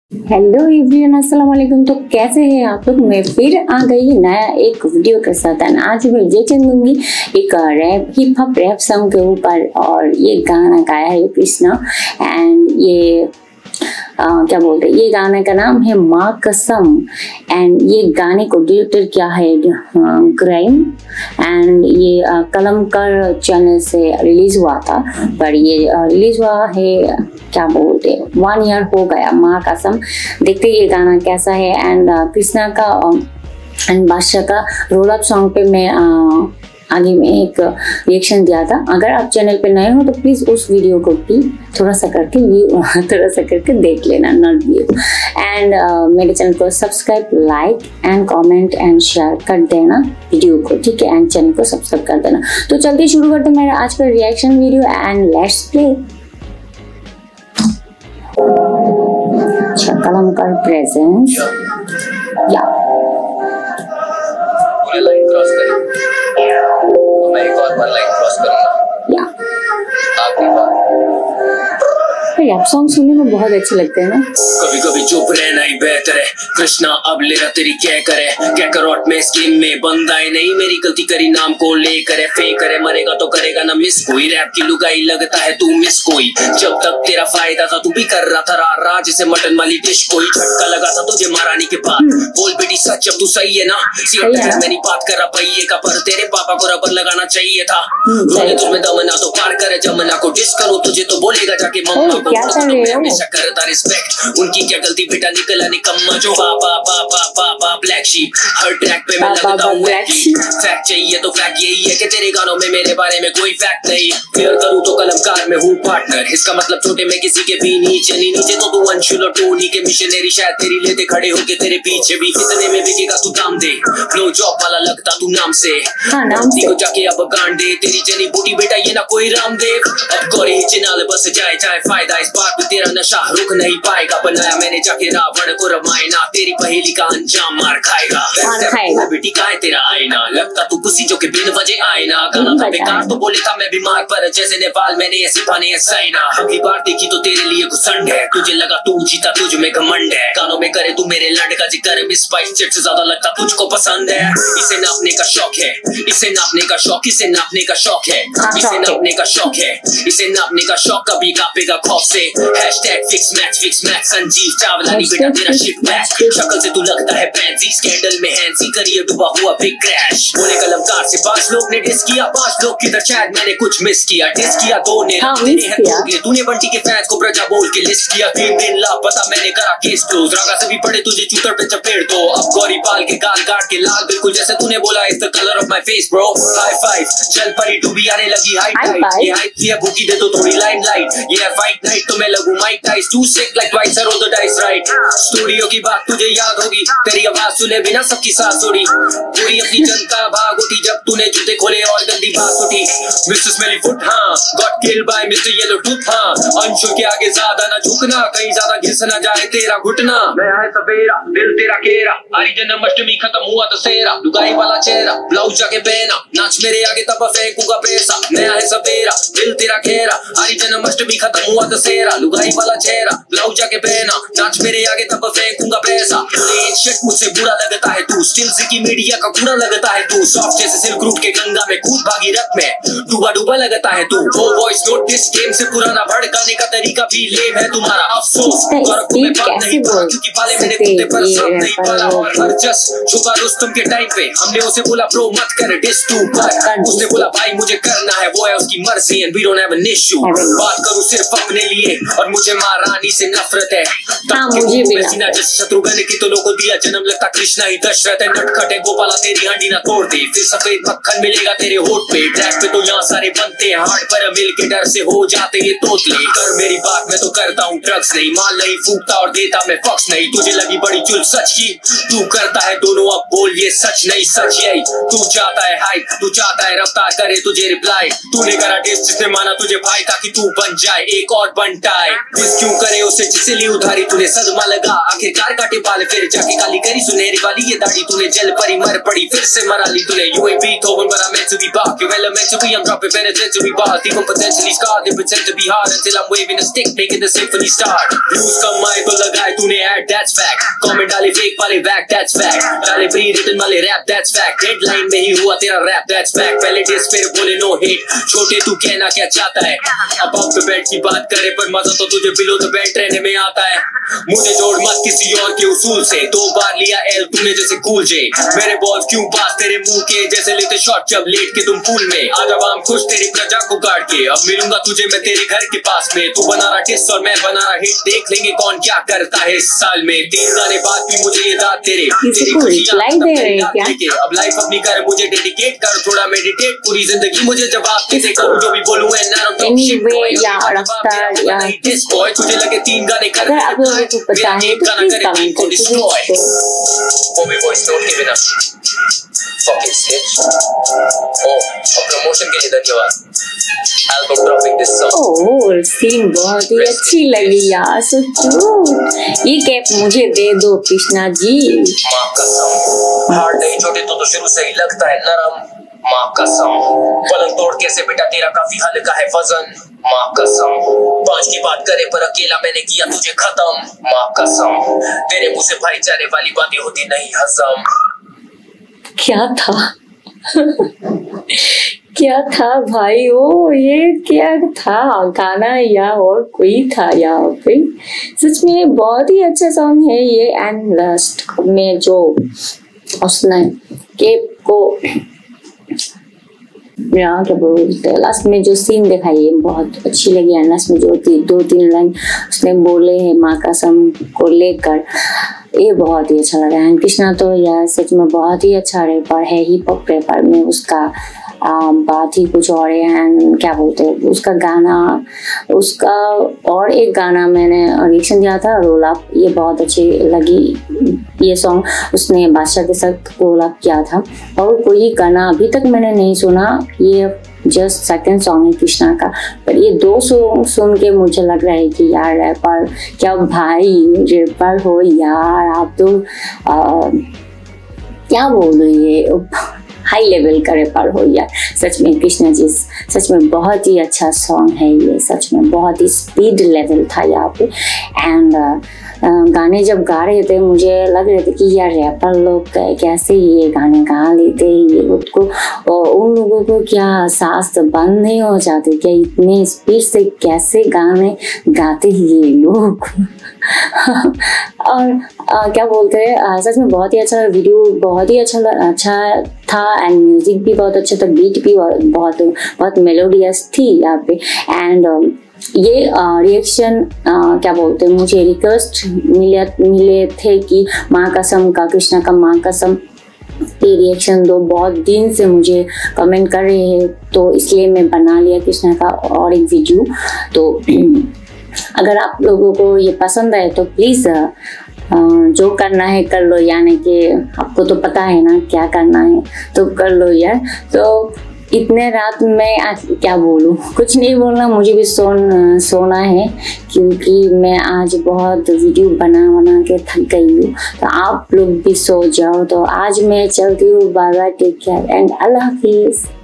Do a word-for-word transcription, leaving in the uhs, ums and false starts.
Hello everyone, अस्सलाम वालेकुम। तो कैसे हैं आप लोग? मैं फिर आ गई नया एक वीडियो के साथ। आज मैं रिएक्शन दूंगी एक rap hip hop rap song के ऊपर, और ये गाना गाया है कृष्णा। एंड ये आ, क्या बोलते हैं, ये गाने का नाम है माँ कसम। एंड ये गाने को डायरेक्टर किया है ग्राइम। एंड ये आ, कलमकर चैनल से रिलीज हुआ था, पर ये रिलीज हुआ है क्या बोलते हैं वन ईयर हो गया। माँ कसम। देखते ये गाना कैसा है। एंड कृष्णा का एंड बादशाह का रोल अप सॉन्ग पे मैं आ, आगे में एक रिएक्शन दिया था। अगर आप चैनल पे नए हो तो प्लीज उस वीडियो को भी थोड़ा सा करके व्यू थोड़ा सा करके देख लेना, नॉट व्यू। एंड मेरे चैनल को subscribe, like and comment and share कर देना वीडियो को, ठीक है। एंड चैनल को सब्सक्राइब कर देना। तो चलते शुरू करते मेरा आज का reaction video. And let's play. अच्छा, कलमकर प्रेजेंस या लाइन क्रॉस करें तो मैं एक और बार लाइन क्रॉस करूंगा या आखिरी बार। रैप सॉन्ग सुनने में बहुत अच्छे लगते हैं ना। कभी कभी चुप रहना ही बेहतर है। कृष्णा अब लेना तेरी क्या करे, क्या करोट में स्कीम में बंदा है नहीं, मेरी गलती करी नाम को ले करे फे करे, मरेगा तो करेगा ना मिस कोई। रैप की लुगाई लगता है तू मिस कोई, जब तक तेरा फायदा था तू भी कर रहा था रा रा जैसे मटन वाली डिश। कोई झटका लगा था तुझे महारानी के बाद। बोल बेटी सच, अब तू सही है ना? मैं नहीं बात कर रहा पहिए का, पर तेरे पापा को रबर लगाना चाहिए था। तुझमें दमना तो पार करे जमना को डिस करो तुझे तो बोलेगा जाके मम्मा को। क्या कर रहे हो? हमेशा करता रिस्पेक्ट, उनकी क्या गलती बेटा निकला निकम्मा जो baa baa baa black sheep. हर ट्रैक पे मैं लगता हूँ फैक्ट चाहिए तो फैक्ट यही है कि तेरे गानों में मेरे बारे में कोई फैक्ट नहीं। क्लियर करूँ तो कलमकार में हूँ पार्टनर, इसका मतलब छोटे में किसी के भी नीचे नहीं। नीचे तो तू अंशुल और टोनी के मिशनरी, शायद तेरी लेते खड़े होके तेरे पीछे भी। कितने में बिकेगा तू दाम दे, फ्लो जॉब वाला लगता तू नाम से। नाम को जाके अब गांड दे तेरी जनी बूटी बेटा, ये ना कोई रामदेव। अब गोरी चिनाल बस जाए जाए फायदा, इस बात पे तेरा नशा रुक नहीं पाएगा। बनाया मैंने जाके रावण को रामायण, तेरी पहेली का अंजाम मार खाएगा। बेटी का है तेरा आईना, लगता तू किसी जो के बिन वजह आईना। गाना था बेकार तो बोले था मैं बीमार, पर जैसे नेपाल मैंने ऐसी पाने साइना। अगली बार देखी तो तेरे लिए घुसंड है, तुझे लगा तू जीता तुझ में घमंड है। गानों में करे तू मेरे लड़ का जिक्र, मिस स्पाइस जेट से ज्यादा लगता तुझको पसंद है। इसे नापने का शौक है, इसे नापने का शौक, इसे नापने का शौक है, इसे नापने का शौक है, इसे नापने का शौक। कभी कापेगा खौफ से hashtag fix match fix match. Sanjeev Chawla नहीं बेटा तेरा शिट मैच, शक्ल से तू लगता है फैंसी। स्कैंडल में हैंसी करियर डूबा हुआ बिग क्रैश। बोले कलमकार से पांच लोग ने डिस किया, पांच लोग किधर शायद मैंने कुछ मिस किया। डिस किया दो ने रखे, तूने बंटी के फैंस को प्रजा बोल के लिस्ट किया। तीन दिन लापता मैंने करा केस क्लोज, रागा से भी पड़े तुझे चूतर पे चपेट दो। अब गौरी बाल के गाल काट के लाल बिल्कुल जैसे तूने बोला, is the colour of my face bro. High five चल परी डूबी आने लगी हाइट टाइट, ये हाइट किया भूखी दे दो थोड़ी लाइन लाइट। ये फाइट नाइट तो मैं लगूं Mike Tyce, too sick like twice I roll the dice right. Studio की बात तुझे याद होगी, तेरी आवाज सुने बिना सबकी सांस उड़ी। पूरी अपनी जनता भाग उठी जब तूने जूते खोले और गंदी बात उठी। मिस्टर स्मेली फुट हाँ, got killed by mister yellow tooth हाँ। अंशु के आगे ज्यादा ना झुकना, कहीं ज्यादा घिस ना जाए तेरा घुटना। नया है सवेरा दिल तेरा केरा, हरी जन्माष्टमी खत्म हुआ दशहरा। लुगाई वाला चेहरा ब्लाउज जाके पहना, नाच मेरे आगे तब फेंकूंगा पैसा। नया है सवेरा दिल तेरा घेरा, हरी जन्माष्टमी खत्म हुआ दशहरा। लुगाई वाला चेहरा ब्लाउज जाके पहना, नाच मेरे आगे तब फेंकूंगा पैसा। शिट मुझसे बुरा लगता है तू, स्टिल की मीडिया का पूरा लगता है तू। सॉफ्ट जैसे सिल्क रूट के गंगा में कूद भागी रथ में डूबा डूबा लगता है तू। वो वॉइस नोट दिस गेम से पुराना, भड़काने का तरीका भी लेम है तुम्हारा। अफसोस नहीं पड़ा क्योंकि पाले मैंने कुत्ते पर सब नहीं पाला। और हर जस छुपा रुस्तम के टाइम पे हमने उसे बोला ब्रो मत कर डिस तू, पर उसने बोला भाई मुझे करना है, वो है उसकी मर्जी and we don't have an issue. बात करूं सिर्फ अपने लिए और मुझे महारानी से नफरत है। शत्रुघ्न की तो लोगों दिया जन्म, लगता कृष्णा ही दशरथ है। नटखट है गोपाला तेरी हांडी ना तोड़ दे, फिर सफेद मक्खन मिलेगा तेरे होठ पे। ट्रैक पे तो यहाँ सारे बनते हैं हार्ड, पर मिल के डर से हो जाते ये तोतले। कर मेरी बात मैं तो करता हूँ ड्रग्स नहीं, माल नहीं फूकता और देता मैं फक्स नहीं। तुझे लगी बड़ी चुल सच की, तू करता है दोनों अब बोल ये सच नहीं सच यही। तू चाहता है हाइप, तू चाहता है रफ्तार करे तुझे रिप्लाई। तूने करा डिस जिसने माना तुझे भाई ताकि तू बन जाए एक और बनटाए। डिस क्यों करे उसे जिसे ली उधारी, तूने सदमा लगा आखिरकार काटे बाल फिर जाके काली करी सुनहरी वाली ये दाढ़ी तूने जल परी मर पड़ी फिर से मरा ली तूने you ain't Beethoven but I'm meant to be Bach you're elementary I'm dropping penitentiary bars even potentially scarred they pretend to be hard until I'm waving a stick making the symphony start views कम आए तो लगाए तूने ad that's fact comment डाले fake वाले whack that's fact डाले pre written वाले rap that's fact headline में ही हुआ तेरा rap that's fact पहले diss फिर बोले no hate छोटे तू कहना क्या चाहता है above the bed की बात करे पर मजा तो तुझे below the bed रहने में आता है मुझे जोड़ मत किसी और के उसूल से दो बार लिया एल तूने जैसे कूल जे मेरे बॉल्स क्यों पास तेरे मुंह के जैसे लेते शॉट जब लेट के तुम पूल में आज अब हम खुश तेरी प्रजा को काट के अब मिलूंगा तुझे मैं तेरे घर के पास में तू बना रहा टिस और मैं बना रहा हिट देख लेंगे कौन क्या करता है इस साल में तीन गाने बाद भी मुझे ये दाद तेरे तेरी खुशियां अब लाइफ अपनी कर मुझे डेडिकेट कर थोड़ा मेडिटेट पूरी जिंदगी मुझे जवाब कैसे करूं जो भी बोलूं एंड ना Anyway, या रफ्तार या दिस बॉय तुझे लगे तीन गाने कर अगर आप लोगों को पता है तो प्लीज कमेंट करके Bobby voice note के बिना fucking snitch oh प्रमोशन के लिए धन्यवाद album dropping this song oh scene बहुत ही अच्छी लगी यार सो क्यूट ये कैप मुझे दे दो कृष्णा जी माँ कसम हार्ड नहीं छोटे तो तो शुरू से ही लगता है नरम माँ कसम पलंग तोड़ कैसे बेटा तेरा काफी हल्का है वजन माँ कसम पांच की बात करे पर अकेला मैंने किया तुझे खत्म माँ कसम तेरे मुंह से भाई जाने वाली बातें होती नहीं हजम क्या था क्या था भाई ओ ये क्या था गाना या और कोई था यहाँ पे सच में बहुत ही अच्छा सॉन्ग है ये एंड लास्ट में जो उसने केप को यहाँ क्या बोलते लास्ट में जो सीन दिखाई है बहुत अच्छी लगी है लास्ट में जो ती, दो तीन लाइन उसने बोले हैं माँ कसम को लेकर ये बहुत ही अच्छा लगा है कृष्णा तो यार सच में बहुत ही अच्छा रैपर है हिप हॉप रैपर में उसका आ, बात ही कुछ और है एंड क्या बोलते हैं उसका गाना उसका और एक गाना मैंने रिएक्शन दिया था रोल अप ये बहुत अच्छी लगी ये सॉन्ग उसने बादशाह के साथ रोल अप किया था और कोई गाना अभी तक मैंने नहीं सुना ये जस्ट सेकंड सॉन्ग है कृष्णा का पर ये दो सॉन्ग सुन के मुझे लग रहा है कि यार रैपर क्या भाई रैपर हो यार आप तो आ, क्या बोल रही है हाई लेवल का रैपर हो यार सच में कृष्णा जी सच में बहुत ही अच्छा सॉन्ग है ये सच में बहुत ही स्पीड लेवल था यहाँ पे एंड गाने जब गा रहे थे मुझे लग रहे थे कि यार रैपर लोग कैसे ये गाने गा लेते ये उसको उन लोगों को क्या सांस बंद नहीं हो जाते क्या इतने स्पीड से कैसे गाने गाते ये लोग और आ, क्या बोलते हैं सच में बहुत ही अच्छा वीडियो बहुत ही अच्छा अच्छा था एंड म्यूजिक भी बहुत अच्छा था बीट भी बहुत बहुत मेलोडियस थी यहाँ पे एंड ये रिएक्शन क्या बोलते हैं मुझे रिक्वेस्ट मिले मिले थे कि माँ कसम का कृष्णा का माँ कसम ये रिएक्शन दो बहुत दिन से मुझे कमेंट कर रहे हैं तो इसलिए मैं बना लिया कृष्णा का और एक वीडियो तो अगर आप लोगों को ये पसंद आए तो प्लीज़ जो करना है कर लो यानी कि आपको तो पता है ना क्या करना है तो कर लो यार तो इतने रात में आज क्या बोलूँ कुछ नहीं बोलना मुझे भी सोन सोना है क्योंकि मैं आज बहुत वीडियो बना बना के थक गई हूँ तो आप लोग भी सो जाओ तो आज मैं चलती हूँ bye bye take care and अल्लाह हाफिज़।